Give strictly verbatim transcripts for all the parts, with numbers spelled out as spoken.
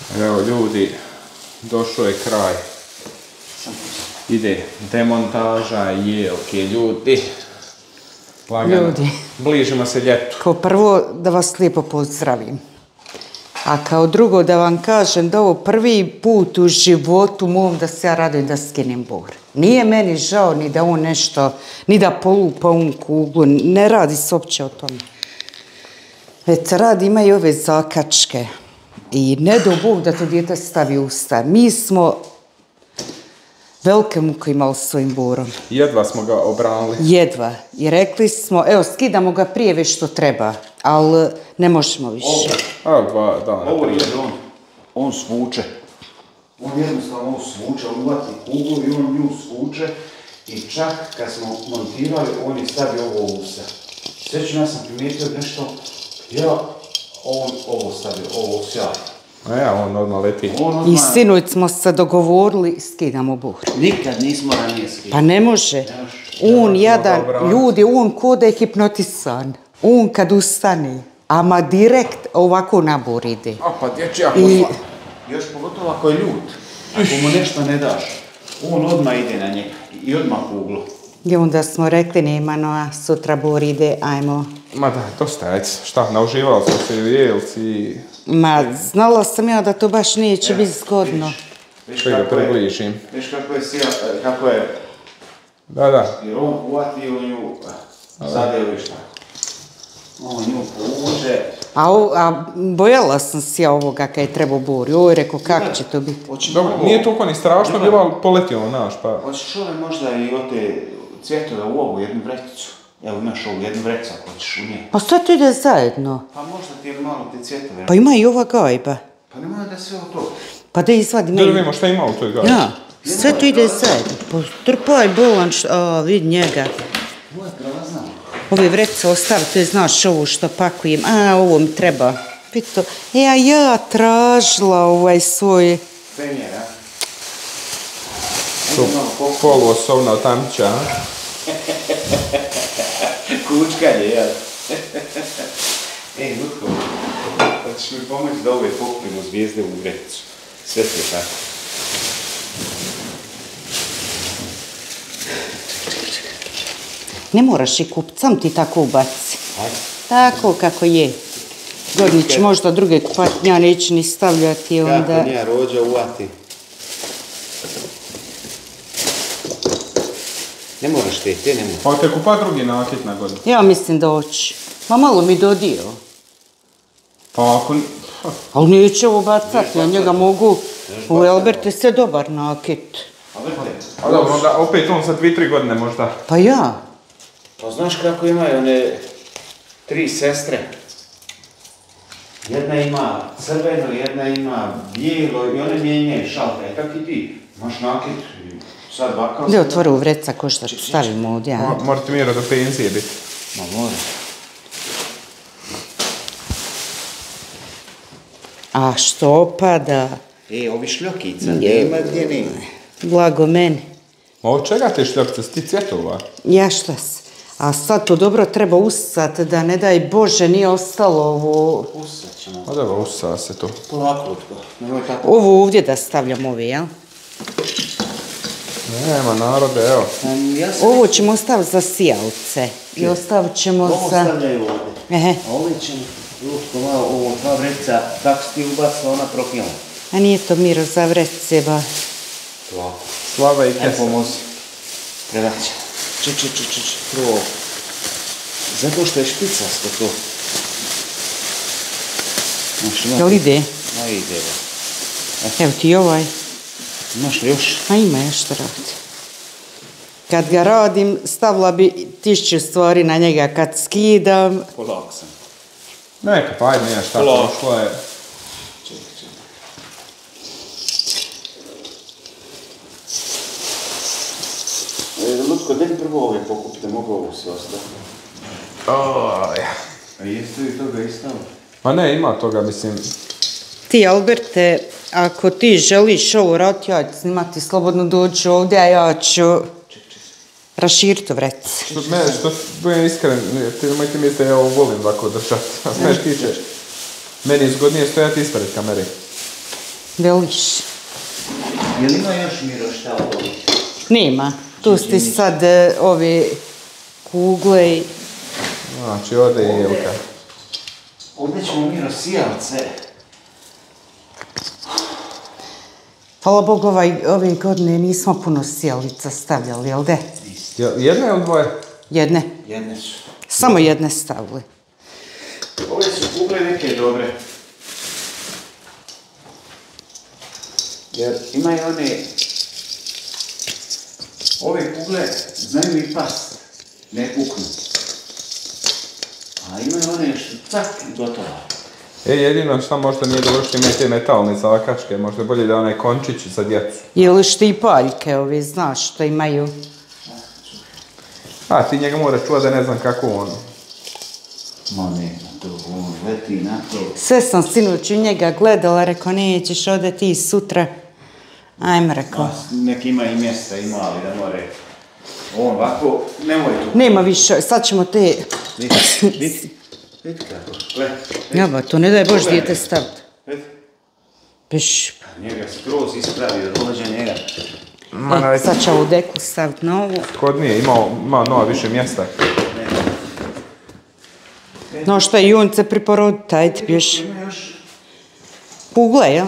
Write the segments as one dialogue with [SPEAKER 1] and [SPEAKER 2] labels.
[SPEAKER 1] Evo ljudi, došao je kraj. Ide demontaža, jelke, ljudi. Lagano.
[SPEAKER 2] Ljudi.
[SPEAKER 1] Bližimo se ljetu.
[SPEAKER 2] Kao prvo da vas lijepo pozdravim. A kao drugo da vam kažem da ovo prvi put u životu mom da se ja radujem da skinem bor. Nije meni žao ni da on nešto, ni da polupa on kuglu, ne radi se uopće o tome. Već se radi, imaju ove zakačke. I ne do Bog da to dijete stavi u usta. Mi smo velike muke imali s svojim borom.
[SPEAKER 1] Jedva smo ga obranili.
[SPEAKER 2] Jedva. I rekli smo, evo, skidamo ga prije već što treba, ali ne možemo više.
[SPEAKER 1] Evo dva dana.
[SPEAKER 3] Ovo je on, on svuče. On jednostavno ovo svuče, on uvati kuglu i on nju svuče. I čak kad smo montirali, on je stavio ovo u usta. Sveću ja sam primijetio nešto, ja on ovo stavio, ovo sjajno.
[SPEAKER 1] A ja, on odmah leti.
[SPEAKER 3] On odmah...
[SPEAKER 2] I sinoć smo se dogovorili, skidamo bor.
[SPEAKER 3] Nikad nismo ranije skidali.
[SPEAKER 2] Pa ne može. On jadan, ljudi, on ko da je hipnotisan. On kad ustane, ama direkt ovako na bor ide.
[SPEAKER 1] A pa dječja
[SPEAKER 2] I
[SPEAKER 1] posla.
[SPEAKER 3] Još pogotovo ako je ljut. Ako mu nešto ne daš, on odmah ide na njega i odmah kuglu.
[SPEAKER 2] i onda smo rekli, nema no, a sutra bor ide, ajmo.
[SPEAKER 1] Ma da, dosta, ajde. Šta, nauživali smo se u jelci.
[SPEAKER 2] Ma, znala sam ja da to baš neće biti zgodno.
[SPEAKER 3] Viš
[SPEAKER 1] Sve ga
[SPEAKER 3] kako je,
[SPEAKER 1] približim.
[SPEAKER 3] viš kako je sija, kako je,
[SPEAKER 1] Da, da.
[SPEAKER 3] jer on uvatio nju, sad je viš tako. On nju povuče.
[SPEAKER 2] A, o, a bojala sam se ja ovoga kad je trebao bor. Ovo je rekao, kako će to biti?
[SPEAKER 1] Dobro, nije toliko ni strašno bilo, ali poletio on naš, pa...
[SPEAKER 3] Hoćeš ove možda i od te cvjetove u ovu jednu vrećicu. Evo imaš ovu jednu vreću ako hoćeš u nje.
[SPEAKER 2] Pa sve to ide zajedno.
[SPEAKER 3] Pa možda ti je malo te cvjetove.
[SPEAKER 2] Pa ima i ova gajba.
[SPEAKER 3] Pa nemoj da sve u to.
[SPEAKER 2] Pa da izvadim.
[SPEAKER 1] Da vidimo šta ima u toj gaji.
[SPEAKER 2] Ja, sve to ide zajedno. Pa trpaj bolan, a vidi njega.
[SPEAKER 3] Ovo je prelazno.
[SPEAKER 2] Ove vreće ostavite, znaš ovo što pakujem. A, ovo mi treba. Pito, e, a ja tražila ovaj svoj...
[SPEAKER 3] Penjer, a?
[SPEAKER 1] To poluosovna tamća, a?
[SPEAKER 3] Kučkanje, jel? Ej, Lutko, hoćeš mi pomoći da ove pokupimo zvijezde u vrećicu? Sve ti je tako.
[SPEAKER 2] Ne moraš i kupiti, sam ti tako ubaci.
[SPEAKER 3] Ajde.
[SPEAKER 2] Tako kako je. Godnić možda druge kupati, ja neću ni stavljati onda.
[SPEAKER 3] Kako nija rođa uvati. Ne moraš te, te ne moraš.
[SPEAKER 1] Pa te kupa drugi nakit na godinu.
[SPEAKER 2] Ja mislim da hoće. Ma malo mi dodio.
[SPEAKER 1] Pa ako...
[SPEAKER 2] Ali neće ovo bacati, ja njega mogu... U Albert je sve dobar nakit.
[SPEAKER 3] A vrte.
[SPEAKER 1] A dobro, onda opet on za dvije, tri godine možda.
[SPEAKER 2] Pa ja.
[SPEAKER 3] Pa znaš kako imaju one tri sestre? Jedna ima crveno, jedna ima bijelo i one mijenjaju šaltere. Tako i ti. Imaš nakit i sad vakao...
[SPEAKER 2] Gdje otvori u vreca ko što stavimo ovdje, ja.
[SPEAKER 1] Mo- Morate mira do penzije biti.
[SPEAKER 3] Ma mora.
[SPEAKER 2] A što opada?
[SPEAKER 3] E, ovi šljokica, nema gdje nema.
[SPEAKER 2] Blago meni.
[SPEAKER 1] Ma od čega te šljokice, sti cvjetova?
[SPEAKER 2] Ja šta se? A sad to dobro treba usat, da ne daj Bože nije ostalo ovo...
[SPEAKER 3] Usat ćemo.
[SPEAKER 1] Ma dobro, usa se to.
[SPEAKER 3] Polako, Lutko. Nemoj tako.
[SPEAKER 2] Ovo ovdje da stavljam ove, jel?
[SPEAKER 1] Nema narode, evo.
[SPEAKER 3] Um, ja sam...
[SPEAKER 2] Ovo ćemo ostaviti za sijalce. I ostavit ćemo
[SPEAKER 3] Ovo
[SPEAKER 2] za...
[SPEAKER 3] stavljaju ovdje.
[SPEAKER 2] Ehe.
[SPEAKER 3] A ovi ćemo, Lutko, malo ovo dva vreca, tako si ti ubacila, ona propila.
[SPEAKER 2] A nije to Miro za vrece, ba.
[SPEAKER 3] Polako.
[SPEAKER 1] Slava i
[SPEAKER 3] Aj
[SPEAKER 1] kesa.
[SPEAKER 3] pomozi. Predaće. Če, če, če, če, če, prvo. Zato što je špicasto to. Znaš, ima...
[SPEAKER 2] Jel ide?
[SPEAKER 3] Ma ide, ba.
[SPEAKER 2] Evo ti ovaj.
[SPEAKER 3] Imaš li još?
[SPEAKER 2] A ima još što raditi. Kad ga radim, stavila bi tišću stvari na njega. Kad skidam,
[SPEAKER 3] Polako sam.
[SPEAKER 1] Neka, pa ajde, nije šta,
[SPEAKER 3] Polako.
[SPEAKER 1] prošlo je.
[SPEAKER 3] Čekaj, čekaj. E, Lutko, daj prvo ove pokupite, mogu ovo sve ostaviti.
[SPEAKER 1] Oj.
[SPEAKER 3] A jeste li toga istavili?
[SPEAKER 1] Ma ne, ima toga, mislim.
[SPEAKER 2] ti Alberte, ako ti želiš ovo raditi, ja ću snimati, slobodno dođi ovdje, a ja ću raširiti vrec.
[SPEAKER 1] Što, me, što budem iskren, ti nemojte misliti da ja ovo volim ovako držati. A znaš ti će, meni je zgodnije stojati ispred kamere.
[SPEAKER 2] Veliš.
[SPEAKER 3] Je li ima još Miro šta ovdje?
[SPEAKER 2] Nema. Tu ste sad e, ove kugle i...
[SPEAKER 1] Znači, ode je Jelka.
[SPEAKER 3] Ovdje ćemo Miro sijalce.
[SPEAKER 2] Hvala Bogu, ovaj, ove godine nismo puno sijalica stavljali, jel de?
[SPEAKER 1] Jedne ili dvoje?
[SPEAKER 2] Jedne.
[SPEAKER 3] Jedne su.
[SPEAKER 2] Samo jedne stavili.
[SPEAKER 3] Ove su kugle neke dobre. Jer imaju one... Ove kugle znaju i past, ne puknu. A imaju one što cak i gotovo.
[SPEAKER 1] E, jedino što možda nije dobro što imaju te metalne zalakačke, možda bolje da onaj končić za djecu.
[SPEAKER 2] Ili štipaljke ove, znaš, što imaju.
[SPEAKER 1] A, ti njega mora čuva da ne znam kako ono.
[SPEAKER 3] Ma ne, to on leti na to.
[SPEAKER 2] Sve sam sinoć u njega gledala, rekao, nećeš ode ti sutra. Ajme, rekao.
[SPEAKER 3] Nek ima i mjesta, ima, ali da more... On ovako, nemoj tu.
[SPEAKER 2] Nema više, sad ćemo te...
[SPEAKER 3] Vidi, vidi, vidi kako, gle.
[SPEAKER 2] Jaba, to ne daj Bož dijete staviti.
[SPEAKER 3] Vidi.
[SPEAKER 2] Piš.
[SPEAKER 3] Njega skroz ispravio, dođe njega.
[SPEAKER 2] E, sad ću ovu deku staviti na ovu.
[SPEAKER 1] Kod nije, imao, imao nova više mjesta.
[SPEAKER 2] No što je junce priporoditi, ajde pješ.
[SPEAKER 3] Ima još...
[SPEAKER 2] Kugle, jel?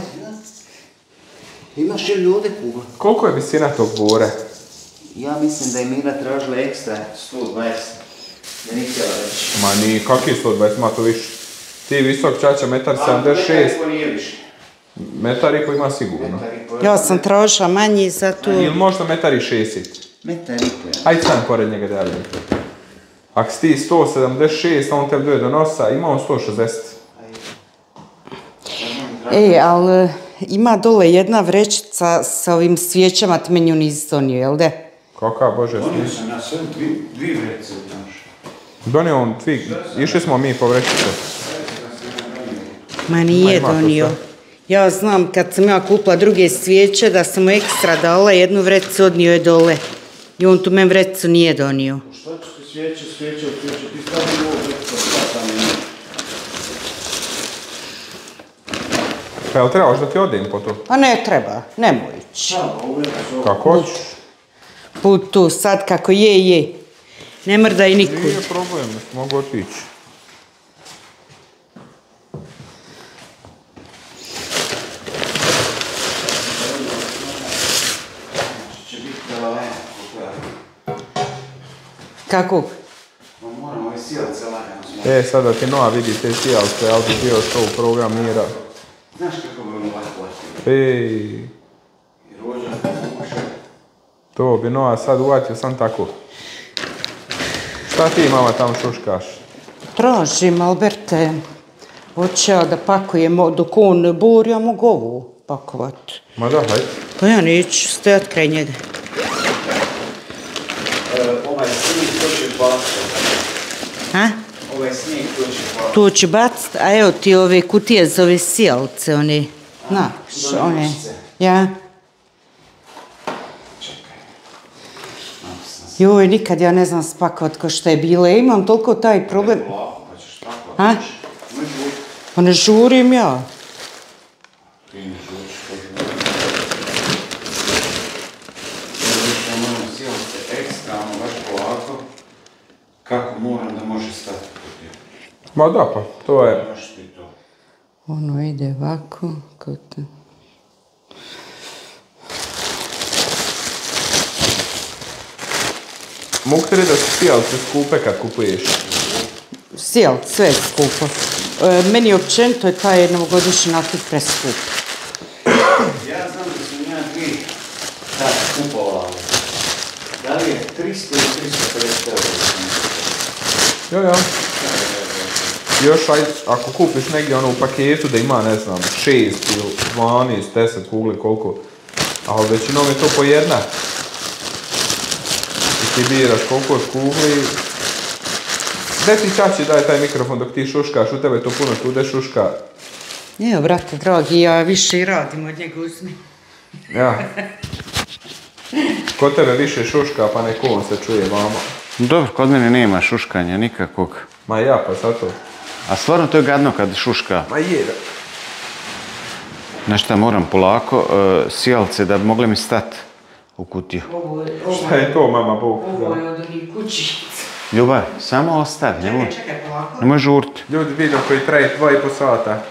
[SPEAKER 3] Imaš li ovdje kugle?
[SPEAKER 1] Koliko je visina tog bure?
[SPEAKER 3] Ja mislim da je Mira tražila ekstra sto dvadeset. Da nije htjela reći.
[SPEAKER 1] Ma ni, kakvi sto dvadeset, ima to više. Ti visok čača, metar sedamdeset šest.
[SPEAKER 3] A, nije više.
[SPEAKER 1] Metar i po ima sigurno.
[SPEAKER 2] Ja sam tražila manji, zato...
[SPEAKER 1] Ili možda metar i šestet.
[SPEAKER 3] Metar i po.
[SPEAKER 1] Ajde sam pored njega da vidim. Ako si ti sto sedamdeset šest, on tebi doje do nosa, ima on sto šezdeset.
[SPEAKER 2] E, ali ima dole jedna vrećica sa ovim svijećama, ti meni ju nisi donio, jel de?
[SPEAKER 1] Kaka, bože,
[SPEAKER 3] Donio
[SPEAKER 1] svi.
[SPEAKER 3] sam na sve dvi, dvi vrece, znaš.
[SPEAKER 1] Donio on tvig, išli smo mi po vrećice.
[SPEAKER 2] Ma nije
[SPEAKER 1] Ma, ima to
[SPEAKER 2] donio.
[SPEAKER 1] sve.
[SPEAKER 2] Ja znam kad sam ja kupila druge svijeće da sam mu ekstra dala, jednu vrećicu odnio je dole. I on tu men vrećicu nije donio.
[SPEAKER 3] Šta ću ti svijeće, svijeće, svijeće, ti stavim ovo vrece, šta sam ima.
[SPEAKER 1] Pa jel trebaš da ti odem po to?
[SPEAKER 2] Pa ne treba, nemoj ići.
[SPEAKER 3] Šta, ovo su...
[SPEAKER 1] Kako hoćeš?
[SPEAKER 2] Put tu sad kako je, je. Ne mrdaj nikud.
[SPEAKER 1] Nije problem, mogu otići.
[SPEAKER 3] Će biti lagano,
[SPEAKER 2] Kako?
[SPEAKER 3] Ma moramo ovaj sijalce lagano.
[SPEAKER 1] E, sada ti Noa vidi te sijalce, ali bi bio show program Mira.
[SPEAKER 3] Znaš kako bi ono ovako vatio?
[SPEAKER 1] Ej,
[SPEAKER 3] I rođan pomože.
[SPEAKER 1] to bi Noa sad uvatio sam tako. Šta ti mama tamo šuškaš?
[SPEAKER 2] Tražim, Alberte. Hoće ja da pakujemo, dok on bori, ja mogu ovu pakovat.
[SPEAKER 1] Ma da, hajde.
[SPEAKER 2] Pa ja neću stojat kraj njega.
[SPEAKER 3] Ovaj snijeg to će baciti.
[SPEAKER 2] A?
[SPEAKER 3] Ovaj snijeg to će baciti.
[SPEAKER 2] Tu ću bacit, a evo ti ove kutije za ove sijalce, one, znaš, one, ja. Joj, nikad ja ne znam spakovat ko što je bilo, ja imam toliko taj problem.
[SPEAKER 3] Lako, pa ćeš tako.
[SPEAKER 2] A? Pa ne žurim ja.
[SPEAKER 3] Ti ne žuriš, ko žuriš. Ja više moram sijalce ekstra, ono baš polako. Kako moram da može stati kod je.
[SPEAKER 1] Ma da pa, to je.
[SPEAKER 3] Baš ti to.
[SPEAKER 2] Ono ide ovako, kao to.
[SPEAKER 1] Mogu ti reći da su sijalce skupe kad kupuješ?
[SPEAKER 2] Sijal, sve je skupo. E, meni općenito je taj novogodišnji nakit preskup.
[SPEAKER 3] Ja znam da sam ja dvije tako kupovala. Da li je tristo ili tristo pedeset eura?
[SPEAKER 1] Jo, jo. Još aj, ako kupiš negdje ono u paketu da ima, ne znam, šest ili dvanaest, deset kugli, koliko. Ali većinom je to po jedna. I ti biraš koliko od kugli. Gdje ti čači daj taj mikrofon dok ti šuškaš, u tebe to puno tude šuška.
[SPEAKER 2] Evo, brate, dragi, ja više i radim od njega uzmi.
[SPEAKER 1] Ja. Kod tebe više šuška, pa neko on se čuje vama.
[SPEAKER 3] Dobro, kod mene nema šuškanja nikakvog.
[SPEAKER 1] Ma ja, pa zato.
[SPEAKER 3] A stvarno to je gadno kad šuška.
[SPEAKER 1] Ma je da.
[SPEAKER 3] Znaš šta, moram polako, uh, sijalice da bi mogle mi stati u kutiju.
[SPEAKER 2] Ovo je, ovo
[SPEAKER 1] Šta je to, mama Bog?
[SPEAKER 2] Ovo je od onih kućica.
[SPEAKER 3] Ljubav, samo ostavi, nemoj,
[SPEAKER 2] Čekaj, čekaj, polako.
[SPEAKER 3] nemoj žurti.
[SPEAKER 1] Ljudi, video koji traje dva i po sata.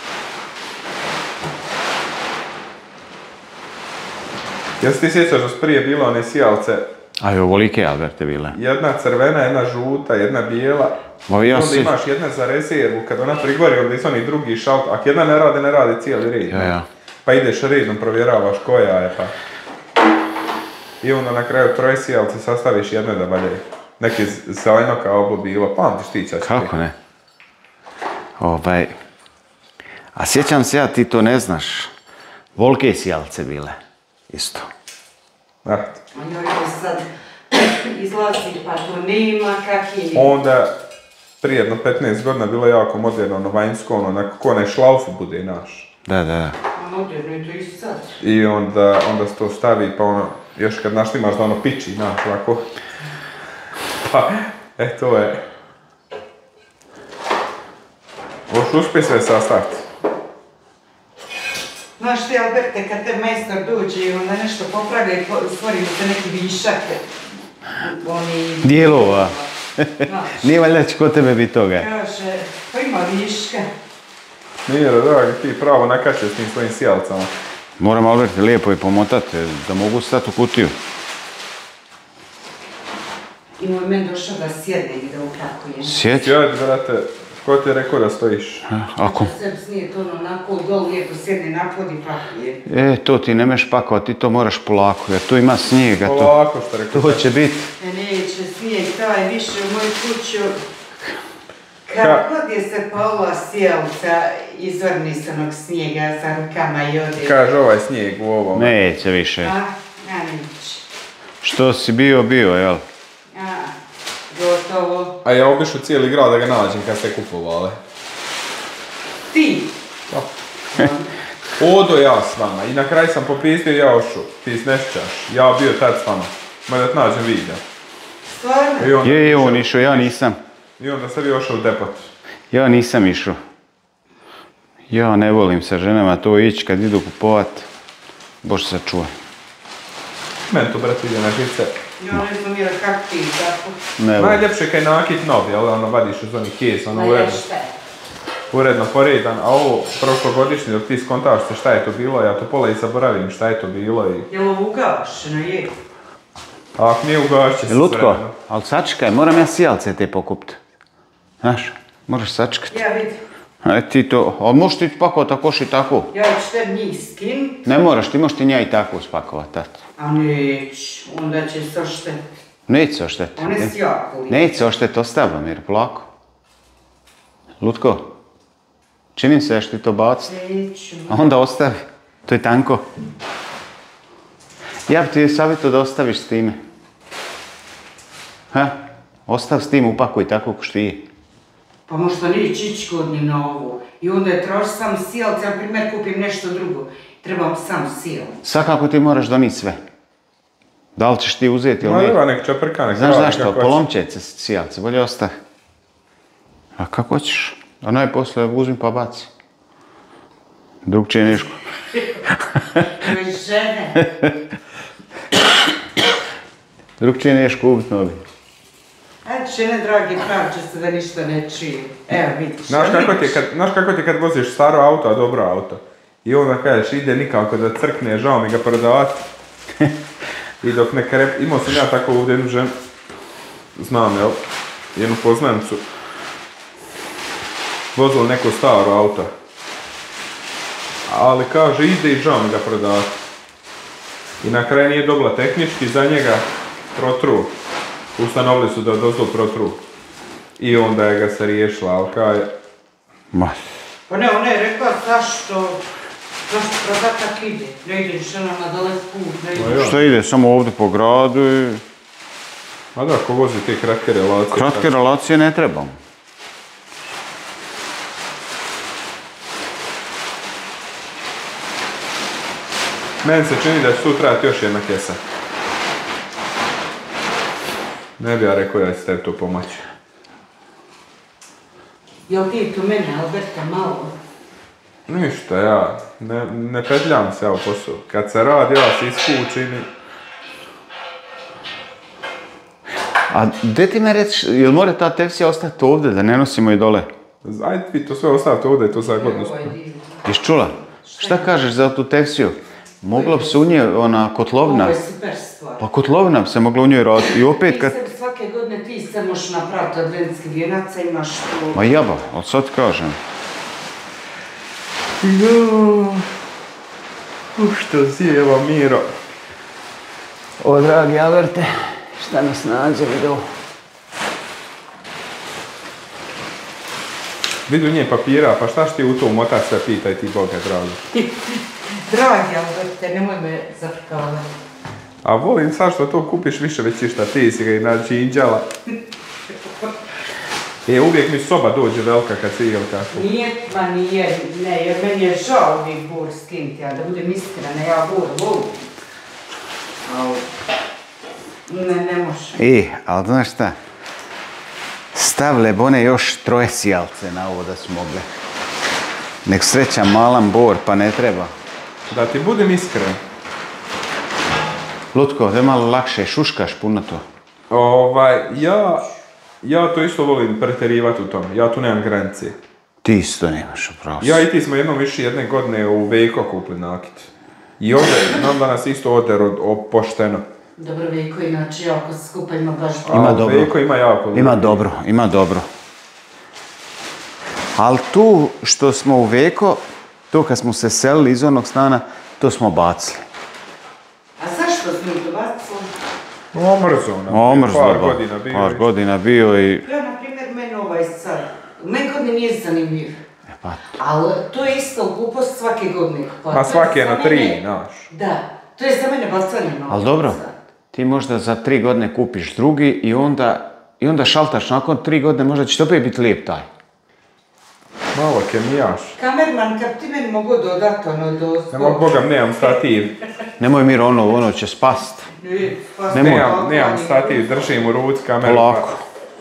[SPEAKER 1] Jel si ti sjećaš da su prije bilo one sijalce?
[SPEAKER 3] A je ovolike, Alberte, bile.
[SPEAKER 1] Jedna crvena, jedna žuta, jedna bijela.
[SPEAKER 3] Ovo ja
[SPEAKER 1] Onda
[SPEAKER 3] si...
[SPEAKER 1] imaš jedna za rezervu, kad ona prigori, onda su oni drugi šalt. Ako jedna ne radi, ne radi cijeli red.
[SPEAKER 3] Ja, ja.
[SPEAKER 1] Pa ideš redom, provjeravaš koja je, pa... I onda na kraju troje sijalce sastaviš jedne da valje. Neki zeleno kao ovo bilo, pamtiš ti čačke.
[SPEAKER 3] Kako ne? Ovaj... A sjećam se ja, ti to ne znaš. Volke sijalce bile. Isto.
[SPEAKER 1] Znači.
[SPEAKER 2] On joj sad izlazi, pa to nema, kak je.
[SPEAKER 1] Onda, prije jedno petnaest godina bilo jako moderno, ono vanjsko, ono, onako ko onaj šlaufu bude naš.
[SPEAKER 3] Da, da, da.
[SPEAKER 2] A moderno je to i sad.
[SPEAKER 1] I onda, onda se to stavi, pa ono, još kad naštimaš da ono piči, znaš, ovako. Pa, e, to je. Hoš uspije sve sastaviti.
[SPEAKER 2] Znaš ti, Alberte, kad te majstor dođe i onda nešto popravlja i stvori mu se neki višak. Oni...
[SPEAKER 3] Dijelova.
[SPEAKER 2] Znaš.
[SPEAKER 3] Nije valjda će kod tebe biti toga.
[SPEAKER 2] Kaže, pa ima viška.
[SPEAKER 1] Nije da, dragi, ti pravo nakače s tim svojim sijalcama.
[SPEAKER 3] Moram, Alberte, lijepo je pomotati da mogu stati u kutiju.
[SPEAKER 2] I moj men došao da sjedne i da upakujem.
[SPEAKER 3] Sjeti?
[SPEAKER 1] Sjedi, brate, ko ti je rekao da stojiš?
[SPEAKER 3] Ako...
[SPEAKER 2] Sve snije to ono onako dol, lijepo sjedne na pod i pakuje.
[SPEAKER 3] E, to ti ne meš pakovat, ti to moraš polako, jer tu ima snijega. To,
[SPEAKER 1] Polako što rekao.
[SPEAKER 3] to će biti.
[SPEAKER 2] Ne, neće snijeg taj više u moju kuću. Kad god je se pa ova sjelca izvrni s onog snijega sa rukama i ode.
[SPEAKER 1] Kaže ovaj snijeg u ovom.
[SPEAKER 3] Neće više.
[SPEAKER 2] A, a neće.
[SPEAKER 3] Što si bio, bio, jel?
[SPEAKER 2] A, gotovo.
[SPEAKER 1] A ja obišu cijeli grad da ga nađem kad ste kupovali.
[SPEAKER 2] Ti.
[SPEAKER 1] Odo ja s vama i na kraju sam popistio ja ošu. Ti snešćaš, ja bio tad s vama. Ma da te nađem video.
[SPEAKER 2] Stvarno?
[SPEAKER 1] I onda,
[SPEAKER 3] Je, je, on išao, ja nisam.
[SPEAKER 1] I onda sam vi ošao u depot.
[SPEAKER 3] Ja nisam išao. Ja ne volim sa ženama to ići kad idu kupovat. Bože sačuvaj.
[SPEAKER 1] Meni to, brat, ide na žice.
[SPEAKER 2] Ja ne znam mira kako ti tako.
[SPEAKER 3] Ne volim.
[SPEAKER 1] Najljepše kaj nakit novi, ali ono vadiš uz onih kes, ono
[SPEAKER 2] Ma ja
[SPEAKER 1] uredno,
[SPEAKER 2] šta je?
[SPEAKER 1] uredno poredan. A ovo prošlogodišnje dok ti skontaš se šta je to bilo, ja to pola i zaboravim šta je to bilo i...
[SPEAKER 2] Jel ovo ugašeno je?
[SPEAKER 1] A ako nije ugašće se
[SPEAKER 3] Lutko,
[SPEAKER 1] vremeno.
[SPEAKER 3] ali sačekaj, moram ja sijalce te pokupiti. Znaš, moraš sačekati.
[SPEAKER 2] Ja vidim.
[SPEAKER 3] E ti to, ali možeš ti pakovat tako i tako.
[SPEAKER 2] Ja ću te njih skinut.
[SPEAKER 3] Ne moraš, ti možeš ti nja i tako spakovat, tato.
[SPEAKER 2] A neć, onda će se oštetiti.
[SPEAKER 3] Neće se ošteti.
[SPEAKER 2] One su jako lijepe.
[SPEAKER 3] Neće se ošteti, ostavljam jer polako. Lutko, čini se što ti to baci.
[SPEAKER 2] Neću.
[SPEAKER 3] A onda ostavi, to je tanko. Ja bi ti savjetio da ostaviš s time. Ha? Ostav s tim, upakuj tako ko što je.
[SPEAKER 2] Pa možda neće ići kod njih na ovo. I onda je troš sam sijalce, na primjer kupim nešto drugo. Trebam sam sijal.
[SPEAKER 3] Svakako ti moraš donijeti sve. Da li ćeš ti uzeti ili
[SPEAKER 1] Ma
[SPEAKER 3] ne?
[SPEAKER 1] nema nek čeprka, nek
[SPEAKER 3] Znaš
[SPEAKER 1] radi
[SPEAKER 3] zašto?
[SPEAKER 1] kako hoće.
[SPEAKER 3] Polomčet se sijalce, bolje ostavi. A kako hoćeš? A najposlije uzmi pa baci. Drugčije neško.
[SPEAKER 2] To je žene.
[SPEAKER 3] Drugčije neško ubiti novi.
[SPEAKER 2] A žene, dragi, pravče se da ništa ne čuje. Evo vidiš.
[SPEAKER 1] Znaš kako ti je kad, znaš kako ti je kad voziš staro auto, a dobro auto. I onda kažeš ide nikako da crkne, žao mi ga prodavati. I dok neka rep... Imao sam ja tako ovdje jednu ženu, znam jel, jednu poznanicu. Vozilo neko staro auto. Ali kaže ide i žao mi ga prodavati. I na kraju nije dobila tehnički, za njega protru. Ustanovili su da dozvol protru. I onda je ga se riješila, ali kaj...
[SPEAKER 3] Ma,
[SPEAKER 2] Pa ne, ona je rekla zašto, zašto prodatak ide. Ne ide žena na dalek put, ne ide.
[SPEAKER 1] ja.
[SPEAKER 3] što ide? Samo ovdje po gradu i...
[SPEAKER 1] A da, ko vozi te kratke relacije.
[SPEAKER 3] Kratke relacije ne trebam.
[SPEAKER 1] Meni se čini da će tu trebati još jedna kesa. Ne bi ja rekao da će tebi to pomoći.
[SPEAKER 2] Jel ti tu mene, Alberta, malo?
[SPEAKER 1] Ništa, ja ne, ne petljam se ja u posao. Kad se radi, ja se iskučim i...
[SPEAKER 3] A gdje ti me reći, jel mora ta tepsija ostati ovdje, da ne nosimo i dole?
[SPEAKER 1] Ajde vi to sve ostavite ovdje, to sad godno.
[SPEAKER 3] Jesi čula? Šta kažeš za tu tepsiju? Mogla bi se u njoj ona kotlovna.
[SPEAKER 2] Ovo je super stvar.
[SPEAKER 3] Pa kotlovna bi se mogla u njoj raditi. I opet kad...
[SPEAKER 2] Ti se svake godine ti se možeš napraviti adventski vijenaca, imaš to...
[SPEAKER 3] Ma jaba, ali sad kažem.
[SPEAKER 1] Joooo. Uh, što zijeva Miro.
[SPEAKER 3] O, dragi Alerte, šta nas nađe vidio?
[SPEAKER 1] Vidu nje papira, pa šta ti u to motač sve pitaj ti Boga, dragi.
[SPEAKER 2] Dragi Alberte, nemoj me zafrkavati.
[SPEAKER 1] A volim sad što to kupiš više veći šta ti si ga inače inđala. E, uvijek mi soba dođe velika kad si ili kako.
[SPEAKER 2] Nije, ma nije, ne, jer meni je žao uvijek bur skinuti, a da budem iskrena, ja bur volim. Al, ne, ne može.
[SPEAKER 3] E, ali znaš šta? Stavle bone još troje sijalce na ovo da su mogle. Nek sreća malan bor, pa ne treba.
[SPEAKER 1] Da ti budem iskren.
[SPEAKER 3] Lutko, da je malo lakše, šuškaš puno to.
[SPEAKER 1] Ovaj, ja, ja to isto volim pretjerivati u tome, ja tu nemam granice.
[SPEAKER 3] Ti isto nemaš upravo.
[SPEAKER 1] Ja i ti smo jednom više jedne godine u Vejko kupili nakit. I ovdje nam da nas isto oder od, od pošteno.
[SPEAKER 2] Dobro, Vejko, inače jako skupa ima baš...
[SPEAKER 3] Ima dobro.
[SPEAKER 1] Vejko ima jako.
[SPEAKER 3] Ima dobro, ima dobro. Ali tu što smo u Vejko, to kad smo se selili iz onog stana, to smo bacili.
[SPEAKER 2] A zašto smo to bacili?
[SPEAKER 1] Omrzo nam.
[SPEAKER 3] Omrzo,
[SPEAKER 1] par
[SPEAKER 3] ba.
[SPEAKER 1] godina bio.
[SPEAKER 3] Par godina bio i...
[SPEAKER 2] Ja, na primjer, meni ovaj sad, meni godine nije zanimljiv.
[SPEAKER 3] E pa,
[SPEAKER 2] Ali to je isto glupost svake godine.
[SPEAKER 1] Pa svake na tri, znaš.
[SPEAKER 2] Da, to je za mene bacanje novaca.
[SPEAKER 3] ali dobro, ti možda za tri godine kupiš drugi i onda, i onda šaltaš nakon tri godine, možda će to opet biti lijep taj.
[SPEAKER 1] Malo kemijaš.
[SPEAKER 2] Kamerman, kad ti meni mogu dodat ono do...
[SPEAKER 1] Nemoj Boga, nemam stativ.
[SPEAKER 3] Nemoj Miro, ono, ono će spast.
[SPEAKER 2] Ne, pa
[SPEAKER 3] Nemoj.
[SPEAKER 1] Nemam, nemam stativ, držim u ruci kameru.
[SPEAKER 3] Polako.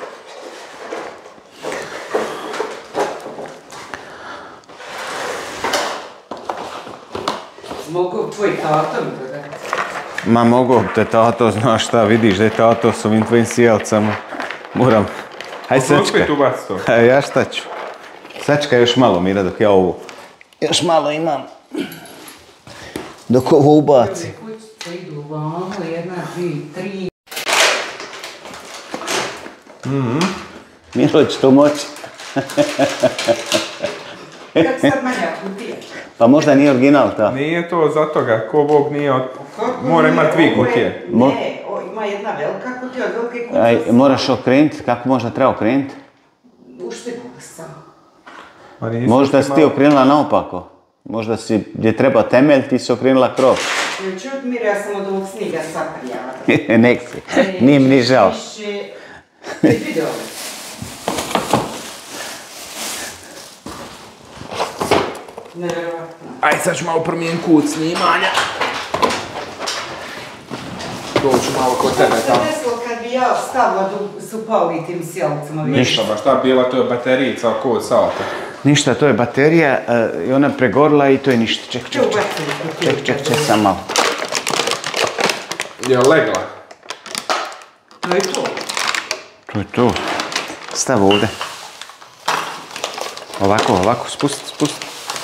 [SPEAKER 2] Mogu tvoj tatom dodati.
[SPEAKER 3] Ma mogu te tato, znaš šta, vidiš da je tato s ovim tvojim sijalcama. Moram. Haj
[SPEAKER 1] Sačka.
[SPEAKER 3] sačka.
[SPEAKER 1] Tu baci to.
[SPEAKER 3] Haj, ja šta ću? Sačka još malo, Mira, dok ja ovu... Još malo imam. Dok ovo ubaci.
[SPEAKER 2] Kućice idu vamo, jedna, dvije, tri.
[SPEAKER 3] Miro će to moći.
[SPEAKER 2] Kako sad manja kutija?
[SPEAKER 3] Pa možda nije original ta.
[SPEAKER 1] Nije to za toga, ko Bog nije od... Mora imati dvije kutije.
[SPEAKER 2] Ne, o, ima jedna velika kutija od velike kutije.
[SPEAKER 3] Aj, moraš okrenuti, kako možda treba okrenuti?
[SPEAKER 2] Uštipala sam.
[SPEAKER 1] Ma nisu
[SPEAKER 3] Možda si ti
[SPEAKER 1] malo-
[SPEAKER 3] okrenula naopako. Možda si, gdje treba temelj, ti si okrenula krov.
[SPEAKER 2] Čut Mire, ja sam od ovog snijega saprijala.
[SPEAKER 3] Nek si, nije mi ni žao.
[SPEAKER 2] Više... Ti vidio ovo? Nevjerovatno.
[SPEAKER 1] Aj, sad ću malo promijenim kut snimanja. Doću malo kod tebe
[SPEAKER 2] Što
[SPEAKER 1] tamo.
[SPEAKER 2] se desilo kad bi ja stavila da su pali tim sjelcima?
[SPEAKER 1] Ništa, baš ta bila, to je baterijica oko od sata.
[SPEAKER 3] Ništa, to je baterija e, i ona pregorila i to je ništa. Ček, ček,
[SPEAKER 2] Ču,
[SPEAKER 3] ček.
[SPEAKER 2] bacili
[SPEAKER 3] Ček, ček, ček, sam malo.
[SPEAKER 1] Je legla?
[SPEAKER 2] To je to.
[SPEAKER 3] To je to. Stav ovdje. Ovako, ovako, spusti, spusti.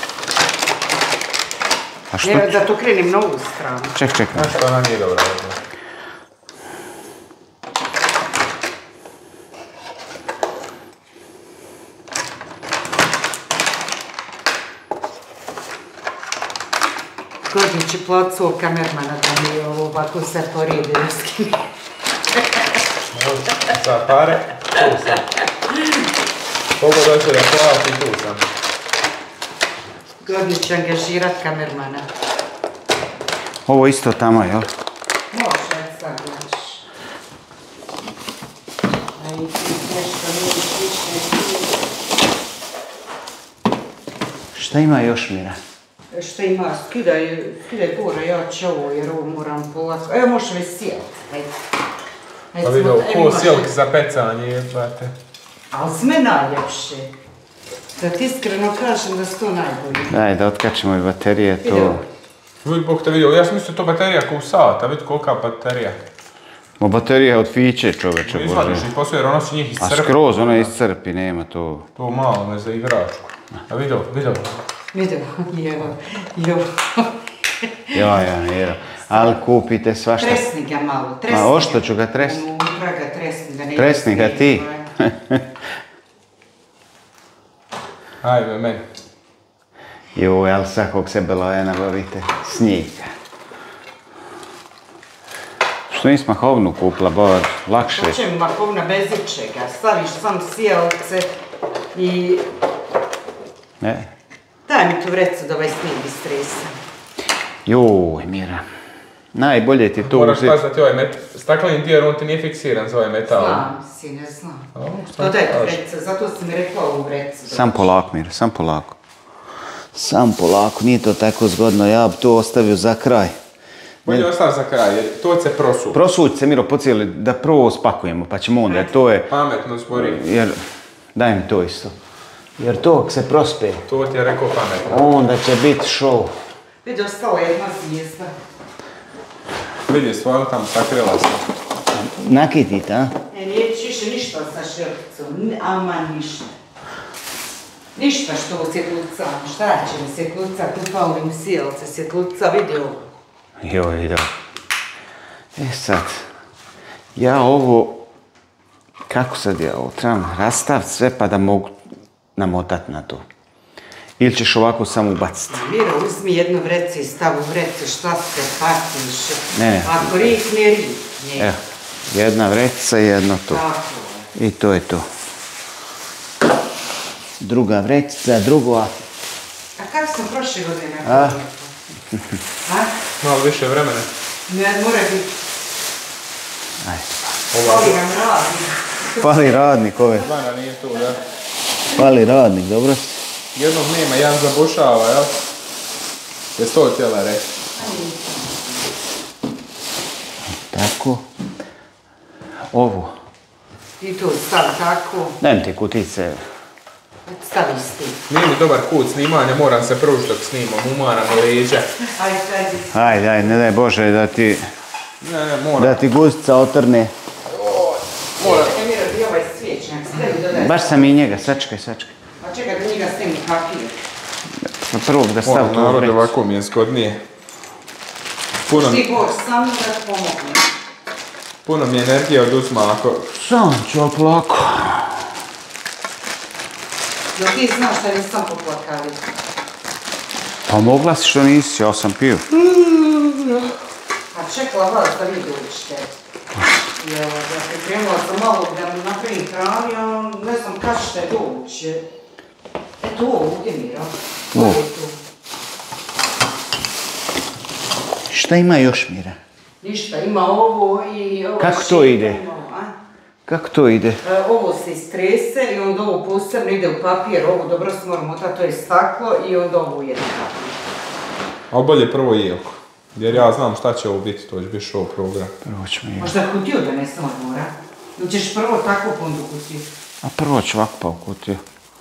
[SPEAKER 3] A što?
[SPEAKER 2] Ne, da to krenim na ovu stranu.
[SPEAKER 3] Ček, ček.
[SPEAKER 1] Znaš što ona nije dobra.
[SPEAKER 2] Godin će plat svog kamermana da mi ovo ovako se poredi ruski.
[SPEAKER 1] Za pare, tu sam. Koliko doće da plati, tu sam.
[SPEAKER 2] Godin će angažirat kamermana.
[SPEAKER 3] Ovo isto tamo, jel?
[SPEAKER 2] Može, sad gledaš. Aj, nešto nije slično.
[SPEAKER 3] Šta ima još, Mira?
[SPEAKER 2] Što ima, skidaj, skidaj bura, ja ću ovo jer ovo moram polako. Evo možeš mi sjelt, ajde. Ajde,
[SPEAKER 1] Pa vidio,
[SPEAKER 2] smo- evo
[SPEAKER 1] ko
[SPEAKER 2] imaš-
[SPEAKER 1] sjelk za pecanje, jebate.
[SPEAKER 2] Ali sve najljepše. Da ti iskreno kažem da su to najbolji.
[SPEAKER 3] Daj, da otkačimo i baterije, to...
[SPEAKER 1] Vidi, Bog te vidio, ja sam mislio to baterija kao u sata, vidi kolika baterija.
[SPEAKER 3] Ma baterija od fiće, čoveče, bože.
[SPEAKER 1] Izvadiš ih poslije jer ona se njih iscrpi.
[SPEAKER 3] A skroz ona iscrpi, nema to...
[SPEAKER 1] To malo me za igračku. A vidio, vidio.
[SPEAKER 2] Vidio, jevo, jevo.
[SPEAKER 3] Ja, ja, jevo. Ali kupite svašta.
[SPEAKER 2] Tresni ga malo, tresni ga.
[SPEAKER 3] Ma ošto ću ga tresni?
[SPEAKER 2] Unutra ga tresni ga.
[SPEAKER 3] Tresni ga ti.
[SPEAKER 1] Ajme, meni.
[SPEAKER 3] Joj, ali svakog se beloja nabavite snijega. Što nismo mahovnu kupila, bar lakše.
[SPEAKER 2] Hoćem mahovna bez ičega, staviš sam sijalce i...
[SPEAKER 3] Ne.
[SPEAKER 2] Daj mi tu vrecu da ovaj snijeg istresa.
[SPEAKER 3] Joj, Mira. Najbolje ti to
[SPEAKER 1] Moraš
[SPEAKER 3] uzeti.
[SPEAKER 1] pazati ovaj met... stakleni dio, jer on ti nije fiksiran za ovaj metal.
[SPEAKER 2] Znam, sine, znam.
[SPEAKER 1] O,
[SPEAKER 2] Dodaj tu vreca, zato si mi rekla ovu vrecu.
[SPEAKER 3] Sam polako, Mira, sam polako. Sam polako, nije to tako zgodno, ja bi to ostavio za kraj.
[SPEAKER 1] Bolje ostav za kraj, jer to se prosu.
[SPEAKER 3] Prosući se, Miro, po cijeli, da prvo spakujemo, pa ćemo onda, jer to je...
[SPEAKER 1] Pametno spori.
[SPEAKER 3] Jer, daj mi to isto. Jer to, ako se prospe,
[SPEAKER 1] To ti je rekao pametno.
[SPEAKER 3] onda će biti show.
[SPEAKER 2] Vidi, ostala jedna zvijezda.
[SPEAKER 1] Vidi, stvarno tamo sakrila se.
[SPEAKER 3] Nakitite, a?
[SPEAKER 2] E, nije više ništa sa šrpcom, ama ništa. Ništa što se kluca, šta će mi se kluca, tu palim sijalce se kluca, vidi ovo.
[SPEAKER 3] Joj, da. E sad, ja ovo, kako sad ja ovo, trebam rastaviti sve pa da mogu namotat na to. Ili ćeš ovako samo ubaciti?
[SPEAKER 2] Miro, uzmi jednu vrecu i stavu vrecu, šta se patiš.
[SPEAKER 3] Ne, ne.
[SPEAKER 2] Ako rikne, rikne.
[SPEAKER 3] Evo, jedna vreca i jedno to.
[SPEAKER 2] Tako.
[SPEAKER 3] I to je to. Druga vreća, drugo, a...
[SPEAKER 2] A kako sam prošle godine?
[SPEAKER 3] A?
[SPEAKER 2] A?
[SPEAKER 1] Malo više vremena.
[SPEAKER 2] Ne, mora biti.
[SPEAKER 3] Ajde.
[SPEAKER 2] Fali nam radnik.
[SPEAKER 3] Fali radnik ove.
[SPEAKER 1] Zvana nije tu, da.
[SPEAKER 3] Fali radnik, dobro si?
[SPEAKER 1] Jednog nema, jedan zabušava, jel? Jes to htjela reći?
[SPEAKER 3] Tako. Ovo.
[SPEAKER 2] I tu stavi tako.
[SPEAKER 3] Dajem ti kutice.
[SPEAKER 2] Stavi s tim.
[SPEAKER 1] Nije mi dobar kut snimanja, moram se pružiti dok snimam, umaram leđa.
[SPEAKER 2] Ajde, ajde.
[SPEAKER 3] Ajde, ajde, ne daj Bože da ti,
[SPEAKER 1] Ne, ne, moram.
[SPEAKER 3] da ti guzica otrne.
[SPEAKER 1] Moram.
[SPEAKER 2] E, Miro, bi ovaj svječnjak stavi dodaj.
[SPEAKER 3] Baš sam i njega, sačekaj, sačekaj.
[SPEAKER 2] A čekaj, da njega snimi papir.
[SPEAKER 3] Prvog da stav
[SPEAKER 1] Moram,
[SPEAKER 3] tu
[SPEAKER 1] narod,
[SPEAKER 3] vreću.
[SPEAKER 1] ovako mi je zgodnije. Puno,
[SPEAKER 2] Ti Bog, sam da pomogne.
[SPEAKER 1] puno mi energije oduzma ako...
[SPEAKER 3] Sam ću, ali polako.
[SPEAKER 2] Da ti znaš da nisam poplakali.
[SPEAKER 3] Pa mogla si što nisi, ja sam pio.
[SPEAKER 2] A čekala vas da vi dođete. Jel, da se krenula sam malo da mi napravim hrani, a ne znam kad ćete doći. E tu, ovdje Miro.
[SPEAKER 3] O.
[SPEAKER 2] Ovdje tu.
[SPEAKER 3] Šta ima još, Mira?
[SPEAKER 2] Ništa, ima ovo i ovo.
[SPEAKER 3] Kako to
[SPEAKER 2] šepa
[SPEAKER 3] ide?
[SPEAKER 2] ima ovo, a?
[SPEAKER 3] Kako to ide?
[SPEAKER 2] E, ovo se istrese i onda ovo posebno ide u papir, ovo dobro se moramo otati, to je staklo i onda ovo u jedan papir.
[SPEAKER 1] Ali bolje prvo jelko. Jer ja znam šta će ovo biti, to će biti show program.
[SPEAKER 3] Prvo ćemo i...
[SPEAKER 2] Možda kutiju donesemo od mora. Ili ćeš prvo tako pondu kutiju.
[SPEAKER 3] A prvo ću ovako pa u kutiju.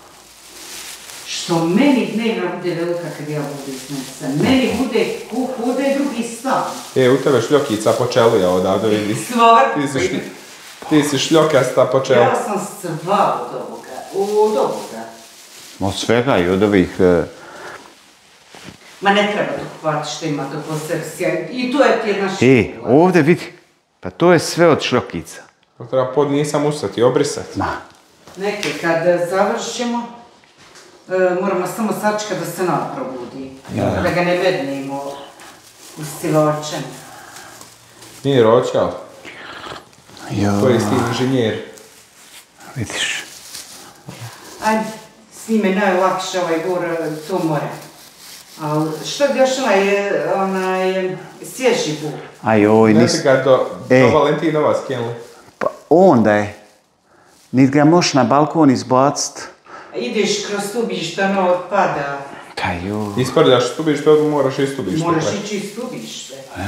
[SPEAKER 2] Što meni dnevna bude velika kad ja budu iznesem. Meni bude kuh, bude drugi stan.
[SPEAKER 1] E, u tebe šljokica po čelu, ja odavde vidi.
[SPEAKER 2] Stvar.
[SPEAKER 1] Ti si, šlj... Ti si šljokasta po čelu.
[SPEAKER 2] Ja sam sva od ovoga. Od ovoga.
[SPEAKER 3] Od svega i od ovih... e,
[SPEAKER 2] Ma ne treba to hvati što ima to posepsija. I to je ti jedna
[SPEAKER 3] E,
[SPEAKER 2] škola.
[SPEAKER 3] ovdje vidi. Pa to je sve od šljokica.
[SPEAKER 1] To treba pod nisam ustati, obrisati.
[SPEAKER 3] Ma.
[SPEAKER 2] Neke kad završimo, e, moramo samo sačekati da se nam probudi.
[SPEAKER 3] Ja.
[SPEAKER 2] Da ga ne vednemo u siločem.
[SPEAKER 1] Nije roćao,
[SPEAKER 3] Jo,
[SPEAKER 1] to je isti inženjer.
[SPEAKER 3] vidiš.
[SPEAKER 2] Ajde, s njime najlakše ovaj gor, to more. Ali što bi još onaj, onaj svježi bur?
[SPEAKER 3] A joj,
[SPEAKER 1] Ne
[SPEAKER 3] nis...
[SPEAKER 1] bi ga do,
[SPEAKER 3] E.
[SPEAKER 1] do Valentinova skenuli.
[SPEAKER 3] Pa onda je. Nit ga možeš na balkon izbacit.
[SPEAKER 2] Ideš kroz stubište, ono otpada.
[SPEAKER 3] Pa joj.
[SPEAKER 1] Isprljaš stubište, odmah moraš i stubište.
[SPEAKER 2] Moraš
[SPEAKER 1] gledati.
[SPEAKER 2] ići iz stubište.
[SPEAKER 3] Ja.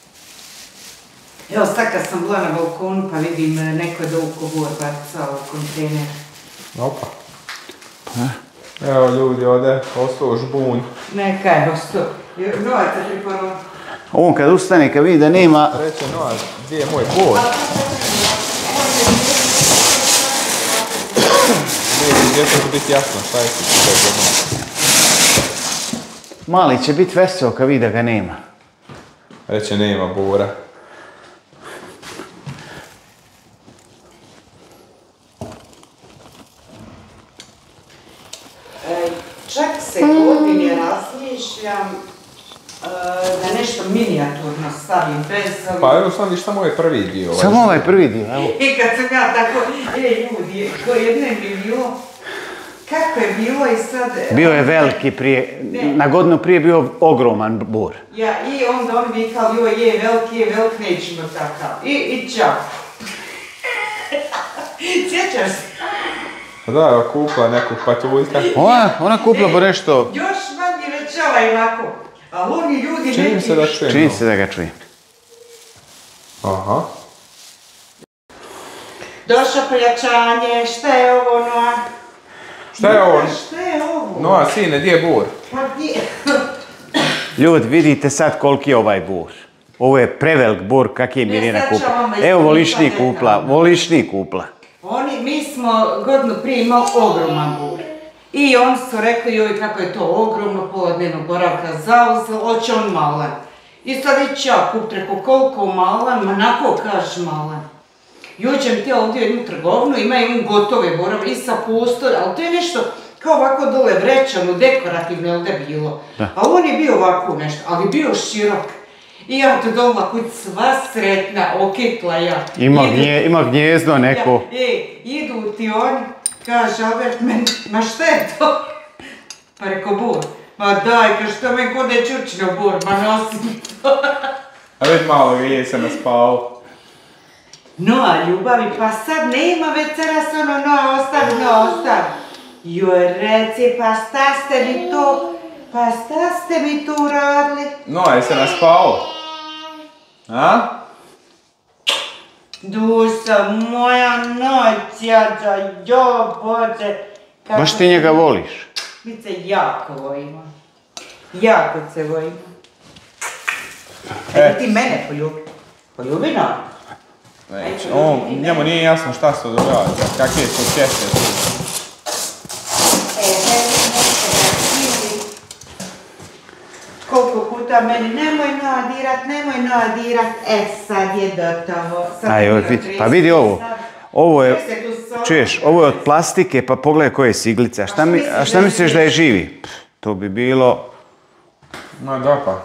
[SPEAKER 2] Evo sad kad sam bila na balkonu pa vidim neko je dovukao bor bacao u kontejner.
[SPEAKER 1] Opa.
[SPEAKER 3] Pa,
[SPEAKER 1] Evo ljudi, ode, ostao žbunj.
[SPEAKER 2] Neka je ostao. Novaca ti prvo.
[SPEAKER 3] On kad ustane, kad vidi da nema...
[SPEAKER 1] Reče, no, gdje je moj bor? Ne, gdje će biti jasno, šta je si to?
[SPEAKER 3] Mali će biti veseo kad vidi da ga nema.
[SPEAKER 1] Reče, nema bora.
[SPEAKER 2] Čak se godine razmišljam da nešto minijaturno stavim bez...
[SPEAKER 1] Pa evo sam, viš samo je prvi dio.
[SPEAKER 3] Samo ovaj prvi dio, evo.
[SPEAKER 2] I kad sam ja tako, e ljudi, ko jedne mi bilo, kako je bilo i sad...
[SPEAKER 3] Bio je veliki prije, na godinu prije bio ogroman bor.
[SPEAKER 2] Ja, i onda on vikali, joj je veliki, je velik, nećemo takav. I, i čao. Sjećaš se?
[SPEAKER 1] Pa da, kupila nekog patuljka.
[SPEAKER 3] Ona, ona kupila bo nešto...
[SPEAKER 2] Još manje rečava i ovako. Ali oni ljudi
[SPEAKER 1] Čini
[SPEAKER 2] neki...
[SPEAKER 1] se da čujem.
[SPEAKER 3] Čini se da ga čujem.
[SPEAKER 1] Aha.
[SPEAKER 2] Došlo pojačanje, šta je ovo, Noa?
[SPEAKER 1] Šta je ovo?
[SPEAKER 2] Šta je ovo?
[SPEAKER 1] Noa, sine, gdje je bor?
[SPEAKER 2] Pa gdje?
[SPEAKER 3] Ljudi, vidite sad koliki je ovaj bor. Ovo je prevelik bor, kak je Mirjana
[SPEAKER 2] sad ću
[SPEAKER 3] kupla.
[SPEAKER 2] vama
[SPEAKER 3] Evo, volišni
[SPEAKER 2] ispričati
[SPEAKER 3] kupla,
[SPEAKER 2] detaljno.
[SPEAKER 3] volišni kupla.
[SPEAKER 2] Oni, mi smo godinu prije imali ogroman bur. I oni su rekli, joj kako je to ogromno, pola dnevnog boravka zauzelo, hoće on malan. I sad ići ja kup, reko koliko malan, ma nako kažeš malan. I uđem ti ovdje u jednu trgovinu, imaju gotove borave i sa postor, ali to je nešto kao ovako dole vrećano, dekorativno je ovdje bilo. A on je bio ovako nešto, ali bio širok. I ja tu doma kuć sva sretna, okitla ja.
[SPEAKER 3] Ima,
[SPEAKER 2] Idu-
[SPEAKER 3] gnje, ima gnjezdo neko.
[SPEAKER 2] Ja, e, idu ti oni, kaže Albert meni, ma šta je to? Pa reko bor. Ma daj, kaže što meni kod je čučno bor, ma nosim to.
[SPEAKER 1] A već malo gdje se naspao.
[SPEAKER 2] No, a ljubavi, pa sad nema već teraz ono, no, ostavi, no, ostavi. Joj, reci, pa šta ste mi to, pa šta ste mi tu uradili?
[SPEAKER 1] No, je se naspao? A?
[SPEAKER 2] Duša moja noćača, jo bože. kako
[SPEAKER 3] Baš ti njega voliš.
[SPEAKER 2] Mi se jako vojimo. Jako se vojimo. E, ti mene poljubi. Poljubi nam.
[SPEAKER 1] Neće. On, njemu nije jasno šta se događa, kakve su česte tu.
[SPEAKER 2] E, meni neće da vidi. Koliko puta meni, nemoj nadirat, nemoj nadirat. E, sad je gotovo. Sad
[SPEAKER 3] Aj,
[SPEAKER 2] je
[SPEAKER 3] ovo,
[SPEAKER 2] bio
[SPEAKER 3] vidi, pa vidi
[SPEAKER 2] trideset
[SPEAKER 3] ovo.
[SPEAKER 2] sad.
[SPEAKER 3] Ovo je,
[SPEAKER 2] trideset plus osam.
[SPEAKER 3] čuješ, ovo je od plastike, pa pogledaj koje je siglice. A šta, mi, a šta misliš da je živi? Pff, to bi bilo...
[SPEAKER 1] Ma da pa.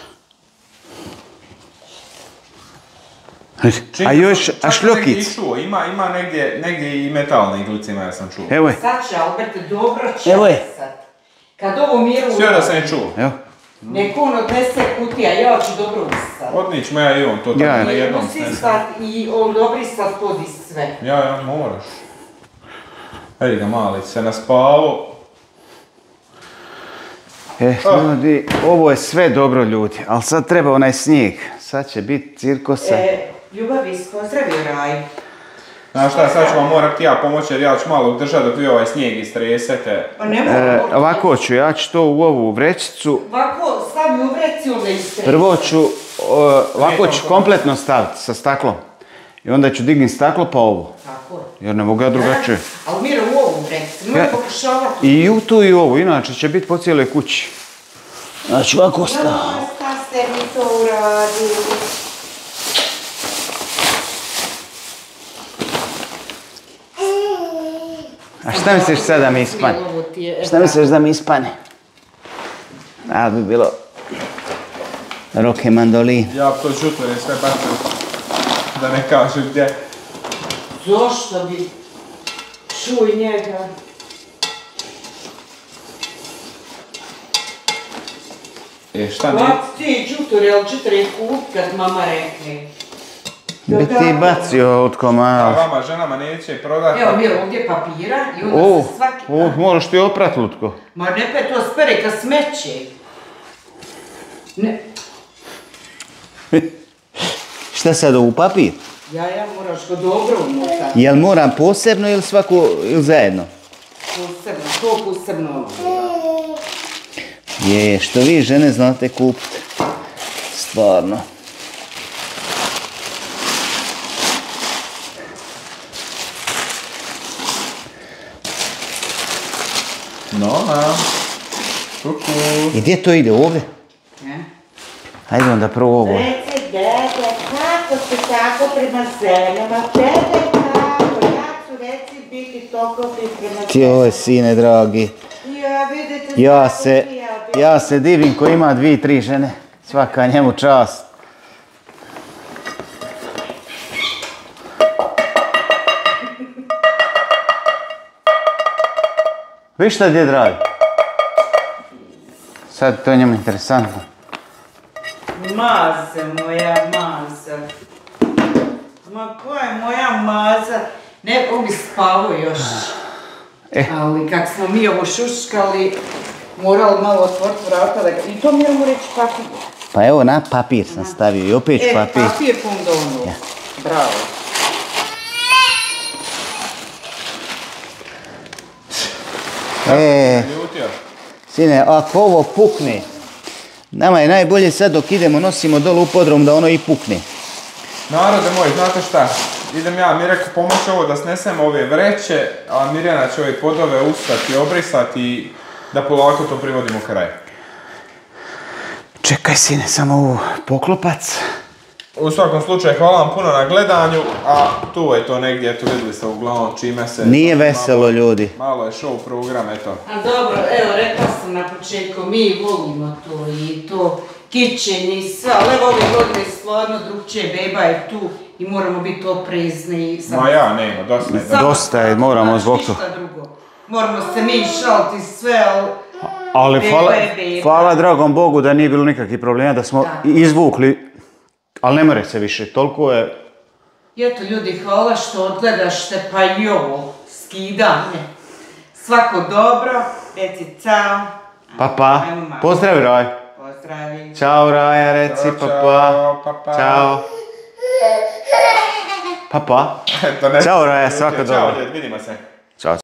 [SPEAKER 3] A još, a šljokic.
[SPEAKER 1] Ima, ima negdje, negdje i metalne iglice ima, ja sam čuo.
[SPEAKER 3] Evo je,
[SPEAKER 2] Sad će Albert dobro
[SPEAKER 3] Evo je.
[SPEAKER 2] česat. Kad ovo miru
[SPEAKER 1] Sve da sam je čuo.
[SPEAKER 3] evo.
[SPEAKER 2] nek on odnese kutija, ja ću dobro ustat.
[SPEAKER 1] Odnić me ja i on, to tako
[SPEAKER 3] Ja.
[SPEAKER 1] na jednom
[SPEAKER 2] Musi
[SPEAKER 1] snesu.
[SPEAKER 2] stat i on dobri stat pod i sve.
[SPEAKER 1] Ja, ja, moraš. Ej ga mali, se naspavo.
[SPEAKER 3] E, ljudi, ovo je sve dobro, ljudi, ali sad treba onaj snijeg. Sad će biti cirkosa.
[SPEAKER 2] E, Ljubavi, pozdravio Raj.
[SPEAKER 1] Znaš šta, sad ću vam morat ja pomoći jer ja ću malo držati dok vi ovaj snijeg istresete.
[SPEAKER 2] Pa ne
[SPEAKER 3] E,
[SPEAKER 2] mogu.
[SPEAKER 3] ovako ću, ja ću to u ovu vrećicu.
[SPEAKER 2] Ovako, stavi u vreci, onda istresi.
[SPEAKER 3] Prvo ću, o, ovako ću kompletno staviti sa staklom. I onda ću dignuti staklo pa ovo.
[SPEAKER 2] Tako je.
[SPEAKER 3] Jer ne mogu ja drugačije.
[SPEAKER 2] Ali Miro u ovu vreci, nemoj
[SPEAKER 3] Ja-
[SPEAKER 2] pokušavati.
[SPEAKER 3] I u tu i u ovu, inače će biti po cijeloj kući. Znači ovako stavim.
[SPEAKER 2] Šta ste mi to uradili?
[SPEAKER 3] A šta misliš sad da mi ispane?
[SPEAKER 2] Ovo ti je-
[SPEAKER 3] Šta misliš da mi ispane? A bi bilo... Roke mandolin.
[SPEAKER 1] Ja to žutore sve bacim. Da ne kažem gdje.
[SPEAKER 2] Zašto bi čuj njega?
[SPEAKER 1] E, šta nije?
[SPEAKER 2] Bac ti čutore, ali četiri kut kad mama rekne.
[SPEAKER 3] Bi ti bacio od
[SPEAKER 1] A
[SPEAKER 3] komala.
[SPEAKER 1] vama ženama neće prodati.
[SPEAKER 2] Evo Miro, ovdje papira i onda
[SPEAKER 3] O,
[SPEAKER 2] se svaki...
[SPEAKER 3] o, moraš ti oprat, Lutko.
[SPEAKER 2] Ma ne pa to spere kad smeće. Ne,
[SPEAKER 3] Šta sad, u papir?
[SPEAKER 2] ja, ja moraš ga dobro umotati.
[SPEAKER 3] Jel moram posebno ili svako, ili zajedno?
[SPEAKER 2] Posebno. to posebno.
[SPEAKER 3] Je, što vi žene znate kupiti. Stvarno.
[SPEAKER 1] No, na. Kuku.
[SPEAKER 3] I gdje to ide? Ovdje?
[SPEAKER 2] Ne?
[SPEAKER 3] Hajde onda prvo ovo.
[SPEAKER 4] Reci, dede, kako si tako prema ženama? Dede, kako? Ja ću reci biti toliko ti prema
[SPEAKER 3] Ti ove sine, dragi.
[SPEAKER 4] Ja, vidite,
[SPEAKER 3] Ja
[SPEAKER 4] kako
[SPEAKER 3] se,
[SPEAKER 4] ti ja bi-
[SPEAKER 3] ja se divim ko ima dvije, tri žene. Svaka njemu čast. Viš šta djed radi? Sad to je njemu interesantno.
[SPEAKER 2] Maza moja, maza. Ma koja je moja maza? Ne, on bi spavao još.
[SPEAKER 3] E.
[SPEAKER 2] Ali kak smo mi ovo šuškali, morali malo otvoriti vrata da ga... I to moramo reći papir.
[SPEAKER 3] Pa evo na papir sam stavio i opet
[SPEAKER 2] E,
[SPEAKER 3] papir.
[SPEAKER 2] papir onda ono. Bravo.
[SPEAKER 3] E,
[SPEAKER 1] Ljutio.
[SPEAKER 3] sine, ako ovo pukne, nama je najbolje sad dok idemo nosimo dolu u podrum da ono i pukne.
[SPEAKER 1] Narode moj, znate šta? Idem ja Mirek pomoći ovo da snesemo ove vreće, a Mirjana će ove podove ustati, obrisati i da polako to privodimo kraj.
[SPEAKER 3] Čekaj sine, samo ovo poklopac.
[SPEAKER 1] U svakom slučaju, hvala vam puno na gledanju, a tu je to negdje, eto vidjeli ste uglavnom čime se...
[SPEAKER 3] Nije veselo, ljudi.
[SPEAKER 1] Malo je show program, eto.
[SPEAKER 2] A dobro, evo, rekla sam na početku, mi volimo to i to kićenje i sve, ali evo ove godine stvarno drugčije, beba je tu i moramo biti oprezni i...
[SPEAKER 1] Ma ja, nema, dosta je.
[SPEAKER 2] Samo-
[SPEAKER 3] Dosta je, moramo zbog
[SPEAKER 2] Ništa
[SPEAKER 3] toga.
[SPEAKER 2] drugo. Moramo se mi šaliti sve, ali...
[SPEAKER 3] Ali
[SPEAKER 2] Beba
[SPEAKER 3] hvala,
[SPEAKER 2] je beba.
[SPEAKER 3] hvala dragom Bogu da nije bilo nikakvih problema, da smo
[SPEAKER 2] Da.
[SPEAKER 3] izvukli, ali ne more se više, toliko je...
[SPEAKER 2] I eto ljudi, hvala što odgledašte pa i ovo skidanje. Svako dobro, reci cao.
[SPEAKER 3] Pa pa,
[SPEAKER 2] Ajmo malo.
[SPEAKER 3] pozdravi Raj.
[SPEAKER 2] Pozdravi.
[SPEAKER 3] Ćao Raja, reci
[SPEAKER 1] Ćao,
[SPEAKER 3] pa
[SPEAKER 1] ćao, pa pa.
[SPEAKER 3] Ćao. Pa pa.
[SPEAKER 1] Eto, ne-
[SPEAKER 3] Ćao, Raja, svako
[SPEAKER 1] Ćao,
[SPEAKER 3] dobro.
[SPEAKER 1] djed, vidimo se.